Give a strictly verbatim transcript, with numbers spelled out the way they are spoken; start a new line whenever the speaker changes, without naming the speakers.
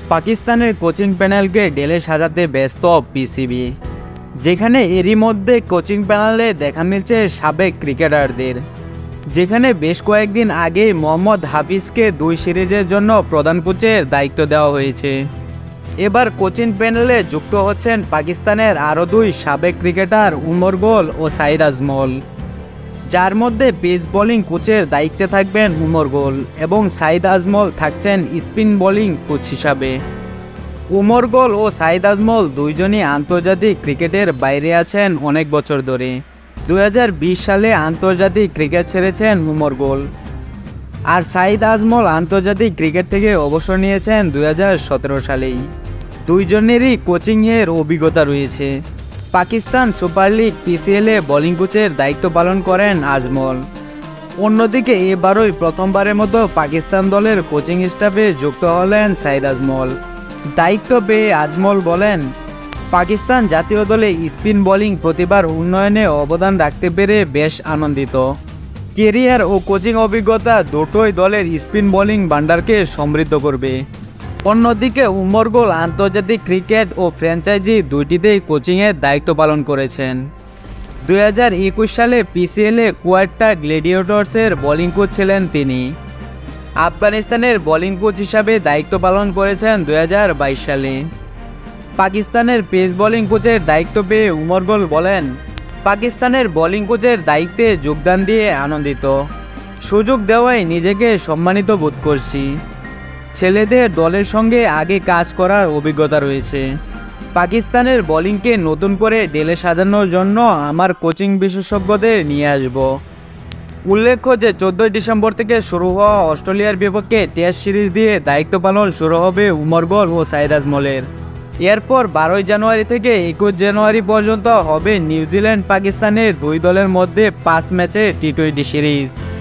পাকিস্তানের কোচিং প্যানেলকে ঢেলে সাজাতে ব্যস্ত পিসিবি, যেখানে এরই মধ্যে কোচিং প্যানেলে দেখা মিলছে সাবেক ক্রিকেটারদের। যেখানে বেশ কয়েকদিন আগে মোহাম্মদ হাফিজকে দুই সিরিজের জন্য প্রধান কোচের দায়িত্ব দেওয়া হয়েছে। এবার কোচিং প্যানেলে যুক্ত হচ্ছেন পাকিস্তানের আরও দুই সাবেক ক্রিকেটার উমর গোল ও সাইদ আজমল, যার মধ্যে পেস বোলিং কোচের দায়িত্বে থাকবেন উমর গোল এবং সাইদ আজমল থাকছেন স্পিন বোলিং কোচ হিসাবে। উমর গোল ও সাইদ আজমল দুইজনই আন্তর্জাতিক ক্রিকেটের বাইরে আছেন অনেক বছর ধরে। দুই হাজার বিশ সালে আন্তর্জাতিক ক্রিকেট ছেড়েছেন উমর গোল, আর সাইদ আজমল আন্তর্জাতিক ক্রিকেট থেকে অবসর নিয়েছেন দুই হাজার সতেরো সালেই। দুইজনেরই কোচিংয়ের অভিজ্ঞতা রয়েছে। পাকিস্তান সুপার লিগ পিসিএলে বোলিং কোচের দায়িত্ব পালন করেন আজমল। অন্যদিকে এবারই প্রথমবারের মতো পাকিস্তান দলের কোচিং স্টাফে যুক্ত হলেন সাইদ আজমল। দায়িত্ব পেয়ে আজমল বলেন, পাকিস্তান জাতীয় দলে স্পিন বোলিং প্রতিভার উন্নয়নে অবদান রাখতে পেরে বেশ আনন্দিত। কেরিয়ার ও কোচিং অভিজ্ঞতা দুটোই দলের স্পিন বোলিং ভান্ডারকে সমৃদ্ধ করবে। অন্যদিকে উমর গোল আন্তর্জাতিক ক্রিকেট ও ফ্র্যাঞ্চাইজি দুইটিতেই কোচিংয়ের দায়িত্ব পালন করেছেন। দুই হাজার একুশ সালে পিসিএলে কোয়াটা গ্ল্যাডিয়েটর্সের বোলিং কোচ ছিলেন তিনি। আফগানিস্তানের বোলিং কোচ হিসাবে দায়িত্ব পালন করেছেন দুই হাজার বাইশ সালে। পাকিস্তানের পেস বোলিং কোচের দায়িত্ব পেয়ে উমর গোল বলেন, পাকিস্তানের বোলিং কোচের দায়িত্বে যোগদান দিয়ে আনন্দিত। সুযোগ দেওয়ায় নিজেকে সম্মানিত বোধ করছি। ছেলেদের দলের সঙ্গে আগে কাজ করার অভিজ্ঞতা রয়েছে। পাকিস্তানের বোলিংকে নতুন করে ঢেলে সাজানোর জন্য আমার কোচিং বিশেষজ্ঞদের নিয়ে আসব। উল্লেখ্য যে চোদ্দোই ডিসেম্বর থেকে শুরু হওয়া অস্ট্রেলিয়ার বিপক্ষে টেস্ট সিরিজ দিয়ে দায়িত্ব পালন শুরু হবে উমর গোল ও সাইদ আজমলের। এরপর বারোই জানুয়ারি থেকে একুশ জানুয়ারি পর্যন্ত হবে নিউজিল্যান্ড পাকিস্তানের দুই দলের মধ্যে পাঁচ ম্যাচের টি টোয়েন্টি সিরিজ।